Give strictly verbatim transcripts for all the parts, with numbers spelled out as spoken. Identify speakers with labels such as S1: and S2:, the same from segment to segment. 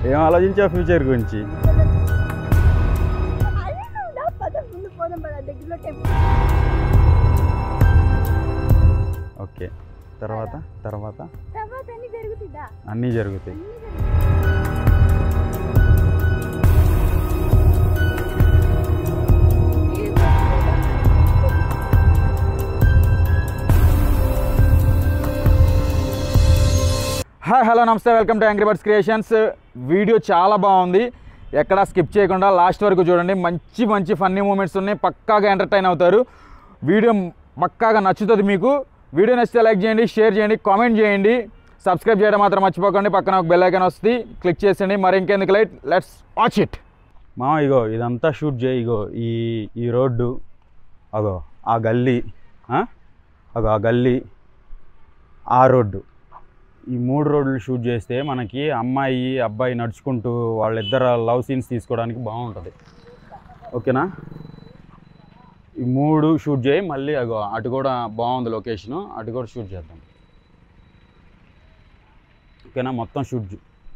S1: ఏం ఆలోచించావు ఫ్యూచర్ గురించి? ఓకే, తర్వాత తర్వాత అన్నీ జరుగుతాయి. హాయ్ హలో నమస్తే, welcome to angry birds creations. Video చాలా బాగుంది, ఎక్కడా స్కిప్ చేయకుండా లాస్ట్ వరకు చూడండి. మంచి మంచి ఫన్నీ మూమెంట్స్ ఉన్నాయి, పక్కాగా ఎంటర్టైన్ అవుతారు. వీడియో పక్కాగా నచ్చుతుంది మీకు. వీడియో నచ్చితే లైక్ చేయండి, షేర్ చేయండి, కామెంట్ చేయండి, సబ్స్క్రైబ్ చేయడం మాత్రం మర్చిపోకండి. పక్కన ఒక బెల్ ఐకాన్ వస్తుంది, క్లిక్ చేసేయండి. మరి ఇంకెందుకు లైట్, లెట్స్ వాచ్ ఇట్. మా ఇగో ఇదంతా షూట్ చేయి. ఇగో ఈ ఈ రోడ్డు, అగో ఆ గల్లీ, అగో ఆ గల్లీ, ఆ రోడ్డు, ఈ మూడు రోడ్లు షూట్ చేస్తే మనకి అమ్మాయి అబ్బాయి నడుచుకుంటూ వాళ్ళిద్దరు లవ్ సీన్స్ తీసుకోవడానికి బాగుంటుంది. ఓకేనా? ఈ మూడు షూట్ చేయి. మళ్ళీ అగో అటు కూడా బాగుంది లొకేషను, అటు కూడా షూట్ చేద్దాం. ఓకేనా? మొత్తం షూట్,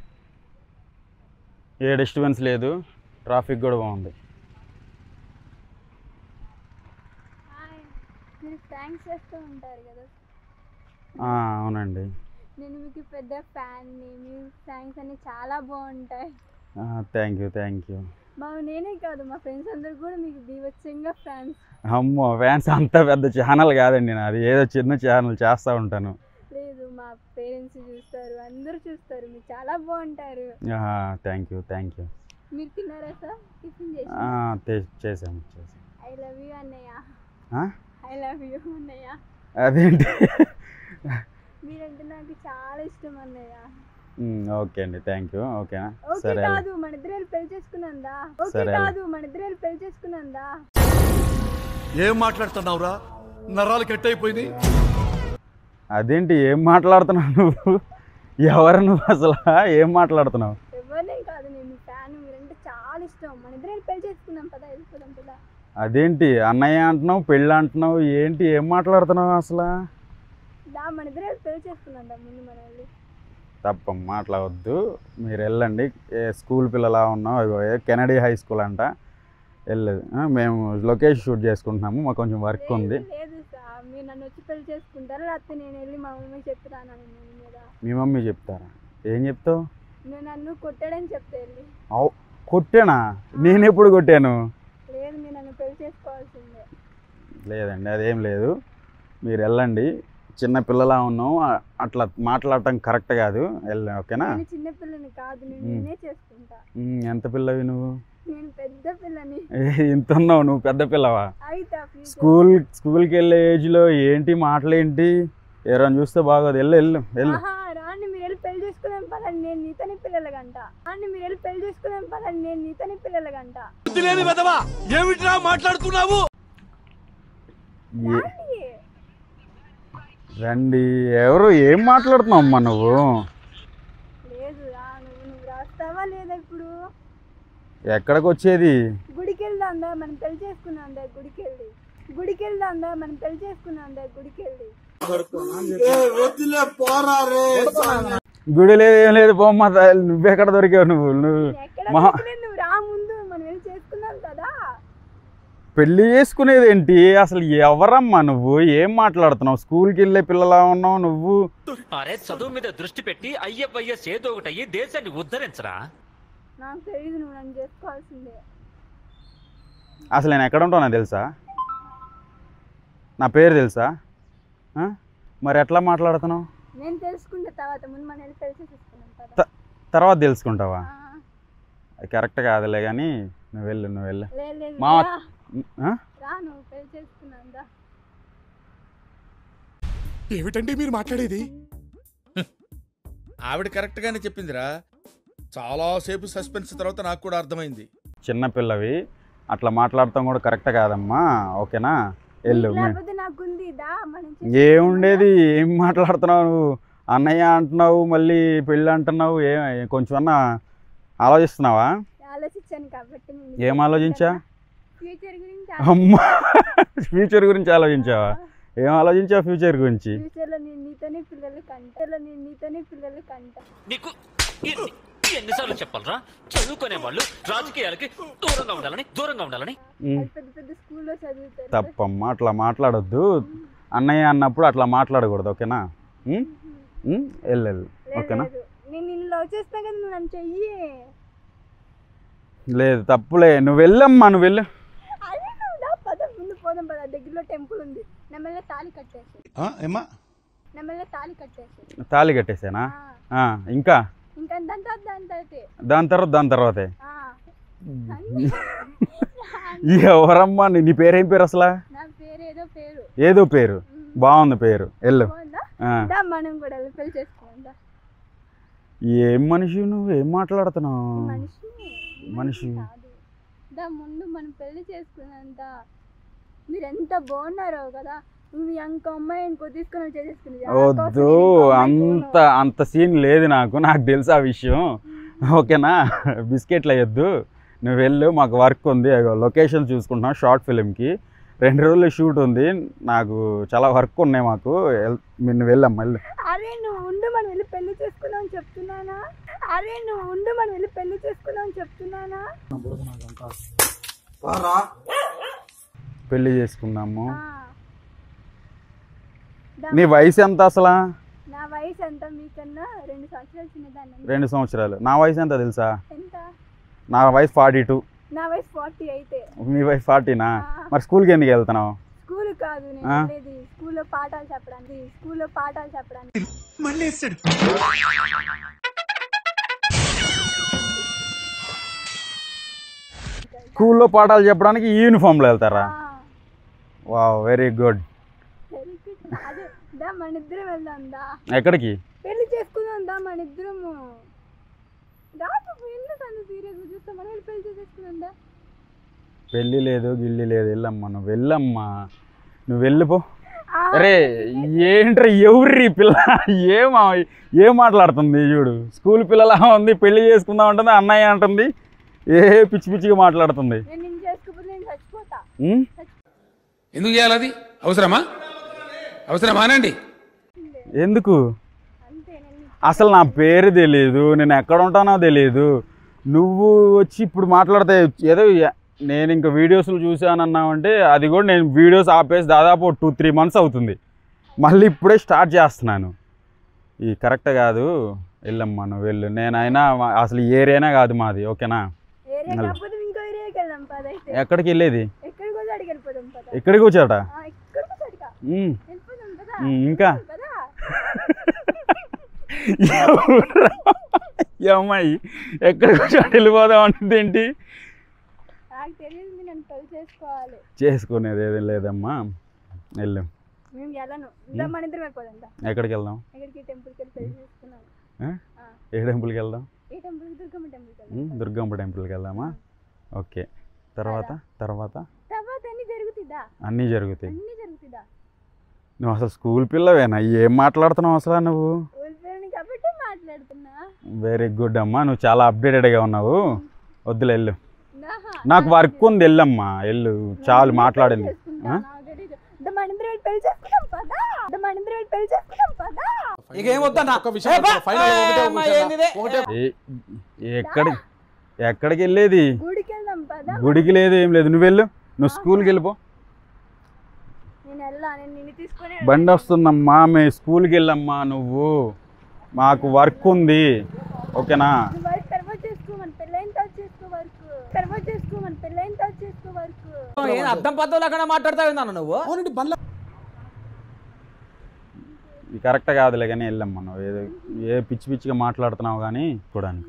S1: ఏ డిస్టర్బెన్స్ లేదు, ట్రాఫిక్ కూడా బాగుంది. అవునండి,
S2: నేను మీకు పెద్ద ఫ్యాన్ని. మీ సాంగ్స్ అన్ని చాలా బాగుంటాయి.
S1: Thank you thank you.
S2: మా నేనే కాదు, మా ఫ్రెండ్స్ అందరు కూడా మీకు బీభత్సంగా ఫ్యాన్స్.
S1: అమ్మో, ఫ్యాన్స్ అంత పెద్ద ఛానల్ కాదండి నాది, ఏదో చిన్న ఛానల్ చేస్తూ ఉంటాను.
S2: లేదు, మా పేరెంట్స్ చూస్తారు, అందరూ చూస్తారు, మీరు చాలా బాగుంటారు.
S1: Thank you thank you.
S2: మీరు తిన్నారా సార్? టిఫిన్
S1: చేసాము చేసాము.
S2: ఐ లవ్ యూ అన్నయ్య. ఐ లవ్ యూ అన్నయ్య.
S1: అదేంటి?
S2: మీరంటే నాకు చాలా ఇష్టం అన్నయ్య.
S1: ఓకే అండి, థ్యాంక్ యూ. ఓకేనా?
S2: సరే. కాదు, మన ఇద్దరు పెళ్లి చేసుకున్నందా? ఓకే కాదు, మన ఇద్దరు పెళ్లి చేసుకున్నందా?
S3: ఏం మాట్లాడుతున్నావురా? నరాలు కట్ అయిపోయింది.
S1: అదేంటి ఏం మాట్లాడుతున్నావు నువ్వు? ఎవరు నువ్వు అసలు? ఏం మాట్లాడుతున్నావు?
S2: ఎవరినే కాదు, నేను ఫ్యాన్. మీరంటే చాలా ఇష్టం. మన ఇద్దరు పెళ్లి చేసుకున్నాం కదా, వెళ్ళిపోదాం కదా.
S1: అదేంటి అన్నయ్య అంటున్నావు, పెళ్ళి అంటున్నావు, ఏంటి ఏం మాట్లాడుతున్నావు అసలు?
S2: మన ఇద్దరు పెళ్లి చేసుకున్నాం ముందు మన వెళ్ళి.
S1: తప్ప మాట్లాడవద్దు, మీరు వెళ్ళండి. ఏ స్కూల్ పిల్లలా ఉన్నాం, కెనడీ హై స్కూల్ అంట, వెళ్ళదు. మేము లొకేషన్ షూట్ చేసుకుంటున్నాము, మాకు కొంచెం వర్క్ ఉంది.
S2: లేదు సార్, మీరు నన్ను వచ్చి పెళ్లి చేసుకుంటారా, లేకపోతే నేను వెళ్ళి మా మమ్మీ చెప్తాను?
S1: మీ మమ్మీ చెప్తారా? ఏం చెప్తావు?
S2: నువ్వు నన్ను కొట్టాడని చెప్తే వెళ్ళి.
S1: కొట్టానా? నేను ఎప్పుడు కొట్టాను?
S2: లేదు, మీరు నన్ను పెళ్లి చేసుకోవాల్సిందే.
S1: లేదండి, అదేం లేదు, మీరు వెళ్ళండి. చిన్న పిల్లలా ఉన్నావు, అట్లా మాట్లాడటం కరెక్ట్ కాదు. వెళ్ళి. ఓకేనా?
S2: చిన్న పిల్లని కాదు, నేనే చేసుకుంటా.
S1: ఎంత పిల్లవి నువ్వు?
S2: నేను పెద్ద పిల్లని.
S1: ఇంత ఉన్నావు నువ్వు, పెద్ద పిల్లవా?
S2: స్కూల్
S1: స్కూల్కి వెళ్ళే ఏజ్లో ఏంటి మాటలేంటి? ఎవరైనా చూస్తే బాగోదు. వెళ్ళు వెళ్ళు వెళ్ళు.
S2: రాండి, మీరు వెళ్ళి పెళ్లి చేసుకున్నాం పదండి, నేను నీతోనే పిల్లలగంట. రాండి, మీరు వెళ్ళి పెళ్లి చేసుకున్నాం పదండి, నేను నీతోనే పిల్లలగంట.
S3: ఏమిట్రా మాట్లాడుతున్నావు?
S1: రండి. ఎవరు? ఏం మాట్లాడుతున్నావు అమ్మా నువ్వు?
S2: లేదు, నువ్వు రాస్తావా లేదా? ఇప్పుడు
S1: ఎక్కడికి వచ్చేది?
S2: గుడికి వెళ్దాందా, మనం పెళ్లి చేసుకున్నాందా? గుడికి వెళ్ళి గుడికి వెళ్దాందా, మనం పెళ్లి చేసుకున్నాందా? గుడికి వెళ్ళి.
S1: గుడి లేదు, ఏం లేదు, బొమ్మ. నువ్వెక్కడ దొరికావు? నువ్వు నువ్వు
S2: నువ్వు రా ముందు, మనం వెళ్ళి చేసుకున్నాం కదా.
S1: పెళ్లి చేసుకునేది ఏంటి అసలు? ఎవరమ్మా నువ్వు? ఏం మాట్లాడుతున్నావు? స్కూల్కి వెళ్ళే పిల్లలా ఉన్నావు నువ్వు.
S4: అరే, చదువు మీద దృష్టి పెట్టి అయ్యప్పయ్యస్ ఏదో ఒకటి అయ్యి దేశాన్ని ఉద్ధరించరా.
S2: నాకు తెలియదు, నువ్వు నన్ను చేసుకోవాల్సిందే.
S1: అసలు నేను ఎక్కడ ఉంటానో తెలుసా? నా పేరు తెలుసా? మరి ఎట్లా మాట్లాడుతున్నావు?
S2: నేను తెలుసుకుంటే తర్వాత, ముందు మనం వెళ్ళి పెళ్లి చేసుకున్నాం.
S1: తర్వాత తెలుసుకుంటావా? కరెక్ట్ కాదులే కానీ నువ్వు వెళ్ళు, నువ్వు వెళ్ళు. మా
S3: ఏమిటండి మీరు మాట్లాడేది? ఆవిడ కరెక్ట్ గానే చెప్పిందిరా. చాలా సేపు సస్పెన్స్ తర్వాత నాకు కూడా అర్థమైంది.
S1: చిన్నపిల్లవి అట్లా మాట్లాడటం కూడా కరెక్ట్ కాదమ్మా. ఓకేనా? వెళ్ళు. ఏముండేది? ఏం మాట్లాడుతున్నావు నువ్వు? అన్నయ్య అంటున్నావు, మళ్ళీ పెళ్ళి అంటున్నావు. ఏ కొంచెం అన్నా ఆలోచిస్తున్నావా? ఏం ఆలోచించా? అమ్మా, ఫ్యూచర్ గురించి ఆలోచించావా? ఏం ఆలోచించావు ఫ్యూచర్ గురించి?
S4: ఎన్నిసార్లు చెప్పాలరా చదువుకునే వాళ్ళు రాజకీయాలకి దూరంగా ఉండాలని దూరంగా ఉండాలని
S2: పెద్ద పెద్ద స్కూల్లో చదువుతారు.
S1: తప్పమ్మా అట్లా మాట్లాడొద్దు. అన్నయ్య అన్నప్పుడు అట్లా మాట్లాడకూడదు. ఓకేనా? వెళ్ళు వెళ్ళు. ఓకేనా?
S2: నేను నిన్ను లవ్ చేస్తా కదా, నువ్వు నన్ను చెయ్యి.
S1: లేదు తప్పులే, నువ్వు వెళ్ళమ్మా, నువ్వు వెళ్ళు.
S2: అదే నువ్వు దా, పద ముందు పోదాం పద. దగ్గరలో టెంపుల్ ఉంది. నెమ్మల్ని తాళి కట్టేసి నెమ్మల్ని తాళి కట్టేసి
S1: తాళి కట్టేసానా? ఇంకా
S2: ఇంకా దాని తర్వాత దాని తర్వాత
S1: దాని తర్వాత దాని తర్వాతే ఎవరమ్మా? నీ పేరేం పేరు అసలు?
S2: నా పేరు ఏదో పేరు
S1: ఏదో పేరు బాగుంది పేరు. వెళ్ళు.
S2: మనం కూడా పెళ్లి చేసుకోందా?
S1: ఏం మనిషి నువ్వు, ఏం మాట్లాడుతున్నావు? మనిషి
S2: దా ముందు మనం పెళ్లి చేసుకున్నంత మీరు ఎంత బాగున్నారో కదా. నువ్వు ఇంకో అమ్మాయి ఇంకో తీసుకుని చేసేసుకుని
S1: వద్దు, అంత అంత సీన్ లేదు నాకు. నాకు తెలుసు ఆ విషయం. ఓకేనా? బిస్కెట్లు అయ్యొద్దు. నువ్వు వెళ్ళు, మాకు వర్క్ ఉంది. లొకేషన్ చూసుకుంటున్నాం షార్ట్ ఫిలింకి. రెండు రోజులు షూట్ ఉంది. నాకు చాలా వర్క్ ఉన్నాయి మాకు. నువ్వు వెళ్ళమ్మా, వెళ్ళు.
S2: అరే నువ్వు ఉండు, మనం వెళ్ళి పెళ్లి చేసుకున్నావు చెప్తున్నానా? అరే నువ్వు ఉండు, మనం వెళ్ళి పెళ్లి చేసుకున్నావు చెప్తున్నానా?
S1: పెళ్లి చేసుకుందాము. నీ వయసు ఎంత అసలు?
S2: నా వయసు ఎంత మీకన్నా రెండు సంవత్సరాలు చిన్నదాన్ని.
S1: రెండు సంవత్సరాలు. నా వయసు ఎంత తెలుసా?
S2: ఎంత?
S1: నా వయసు ఫార్టీ టూ.
S2: నా వయసు ఫార్టీ అయితే.
S1: మీ వయసు ఫార్టీనా? మరి స్కూల్కి ఎందుకు వెళ్తున్నావు?
S2: స్కూల్ కాదు, నేను వెళ్ళేది స్కూల్లో పాఠాలు చెప్పడానికి. స్కూల్లో పాఠాలు చెప్పడానికి.
S1: స్కూల్లో పాఠాలు చెప్పడానికి యూనిఫామ్లో వెళ్తారా? Wow, very good.
S2: మన ఇద్దరం వెళ్దాం దా.
S1: ఎక్కడికి?
S2: పెళ్లి చేసుకుందాం దా మన ఇద్దరము. సీరియస్గా చూస్తా, మనం పెళ్లి చేసుకుందాం దా.
S1: పెళ్ళి లేదు గిల్లి లేదు, వెళ్ళమ్మా నువ్వు వెళ్ళమ్మా, నువ్వు వెళ్ళిపో. అరే ఏంట్రా ఎవరి పిల్ల, ఏమా ఏం మాట్లాడుతుంది చూడు. స్కూల్ పిల్లలా ఉంది, పెళ్లి చేసుకుందాం అంటుంది, అన్నయ్య అంటుంది, ఏ పిచ్చి పిచ్చిగా మాట్లాడుతుంది.
S5: ఎందుకు చేయాలి అది? అవసరమా? అవసరమానండి?
S1: ఎందుకు? అసలు నా పేరు తెలియదు, నేను ఎక్కడ ఉంటానో తెలియదు. నువ్వు వచ్చి ఇప్పుడు మాట్లాడితే ఏదో నేను ఇంకా వీడియోస్లు చూసానన్నావంటే అది కూడా నేను వీడియోస్ ఆపేసి దాదాపు టూ త్రీ మంత్స్ అవుతుంది. మళ్ళీ ఇప్పుడే స్టార్ట్ చేస్తున్నాను. ఈ కరెక్ట్ కాదు. వెళ్ళమ్మా నువ్వు వెళ్ళు. నేనైనా అసలు ఏరియానే కాదు మాది. ఓకేనా? ఎక్కడికి వెళ్ళేది? ఎక్కడికి వచ్చాట? ఇంకా అమ్మాయి ఎక్కడికి వచ్చాడు వెళ్ళిపోదాం అంటే ఏంటి? చేసుకునేది ఏదేం లేదమ్మా, వెళ్ళు. ఎక్కడికి వెళ్దాం? ఏ టెంపుల్కి వెళ్దాం? దుర్గమ్మ టెంపుల్కి వెళ్దామా? ఓకే. తర్వాత తర్వాత అన్నీ జరుగుతాయి. నువ్వు అసలు స్కూల్ పిల్లవేనా? ఏం మాట్లాడుతున్నావు అసలు నువ్వు? వెరీ గుడ్ అమ్మా, నువ్వు చాలా అప్డేటెడ్గా ఉన్నావు. వద్దులే, వెళ్ళు. నాకు వర్క్ ఉంది, వెళ్ళమ్మా వెళ్ళు. చాలు మాట్లాడింది. ఎక్కడి ఎక్కడికి వెళ్ళేది? గుడికి లేదు, ఏం లేదు. నువ్వు వెళ్ళు, నువ్వు స్కూల్కి వెళ్ళిపో. బండి వస్తుందమ్మా, మేము స్కూల్కి వెళ్ళమ్మా. నువ్వు మాకు వర్క్ ఉంది. ఓకేనా?
S6: అర్థం పద్ధతిలో మాట్లాడతావు నువ్వు.
S1: ఇది కరెక్ట్ కాదులే కానీ వెళ్ళమ్మా. నువ్వు ఏదో ఏ పిచ్చి పిచ్చిగా మాట్లాడుతున్నావు కానీ చూడడానికి.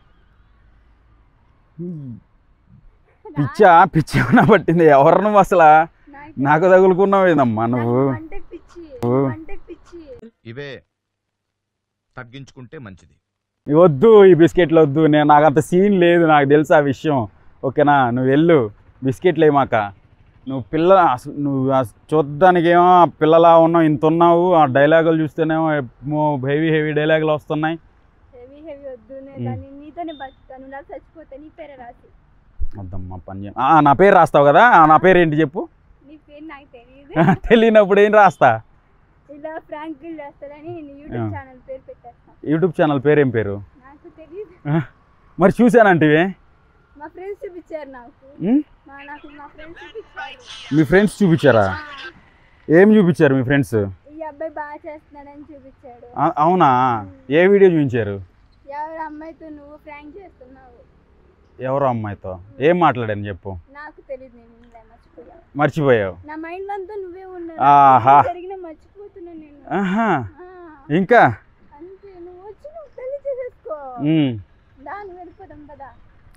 S1: పిచ్చా పిచ్చి ఏమన్నా పట్టింది? ఎవరు నువ్వు అసలు? నాకు తగులుకున్నావు ఏదమ్మా నువ్వు?
S3: ఇవే తగ్గించుకుంటే మంచిది.
S1: వద్దు, ఈ బిస్కెట్లు వద్దు. నేను నాకు అంత సీన్ లేదు, నాకు తెలుసు ఆ విషయం. ఓకేనా? నువ్వు వెళ్ళు, బిస్కెట్లు ఏమాక. నువ్వు పిల్ల అసలు నువ్వు చూడ్డానికి ఏమో పిల్లలా ఉన్నావు, ఇంత ఉన్నావు. ఆ డైలాగులు చూస్తేనేమో హెవీ హెవీ డైలాగులు వస్తున్నాయి. వద్దమ్మా పని చేయ. నా పేరు రాస్తావు కదా? నా పేరు ఏంటి చెప్పు? తెలియనప్పుడు ఏం రాస్తా? యూట్యూబ్ ఛానల్ పేరు ఏం పేరు? మరి చూసానంటివి
S2: మా ఫ్రెండ్స్ చూపించారు నాకు
S1: ఉమ్?
S2: మా నాకు మా ఫ్రెండ్స్ చూపించారు.
S1: మీ ఫ్రెండ్స్ చూపించారా? ఏం చూపించారు మీ ఫ్రెండ్స్?
S2: ఈ అబ్బాయి బాగా చేస్తున్నాడని చూపించాడు.
S1: ఆ- అవునా ఏ వీడియో చూపించారు?
S2: ఎవరు అమ్మాయితో నువ్వు ఫ్రాంక్ చేస్తున్నావు?
S1: ఎవరో అమ్మాయితో ఏం మాట్లాడాను చెప్పు.
S2: నాకు తెలియదు, నేను వినలే, మర్చిపోయా.
S1: మర్చిపోయావు?
S2: నా మైండ్ అంతా నువ్వే ఉన్నావు.
S1: ఆహా.
S2: జరిగిన మర్చిపోతున్నాను నేను.
S1: ఆహా.
S2: ఆ,
S1: ఇంకా
S2: అంతే. నువ్వు వచ్చి నువ్వు పెళ్లి చేసేసుకో.
S1: ఉమ్.
S2: దాన్ని వెళ్ళిపోదాం కదా.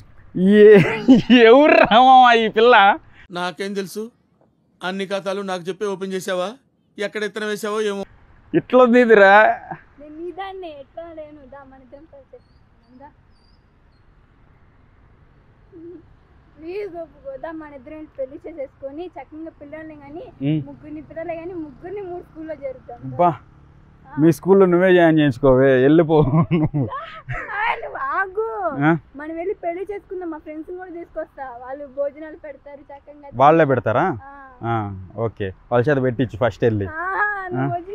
S1: ఏ ఎవరు రామా ఈ పిల్ల?
S3: నాకేం తెలుసు? అన్ని ఖాతాలు నాకు చెప్పి ఓపెన్ చేసావా? ఎక్కడ ఎత్తన వేసావో ఏమో.
S1: ఇట్లా నీదిరా.
S2: నేను నీ దాన్ని ఎట్లా లేను. దా మన ఇద్దరం కలిసి దా. ప్లీజ్ ఒప్పుకోదా, మన ఇద్దరం పెళ్లి చేసేసుకొని చక్కగా పిల్లల్ని కానీ ముగ్గురిని పిల్లలే కానీ ముగ్గురిని మూడు స్కూల్లో జరుగుతాం.
S1: బా మీ స్కూల్లో నువ్వే జాయిన్ చేయించుకోవే, వెళ్ళిపో నువ్వు.
S2: నువ్వు ఆగు.
S1: ఆ?
S2: మనం వెళ్ళి పెళ్లి చేసుకుందాం. మా ఫ్రెండ్స్ కూడా తీసుకొస్తా, వాళ్ళు భోజనాలు పెడతారు చక్కగా.
S1: వాళ్ళే పెడతారా?
S2: ఆ.
S1: ఆ, ఓకే వాళ్ళ చేత పెట్టించు ఫస్ట్ వెళ్ళి.
S2: ఆహా, నువ్వు వచ్చి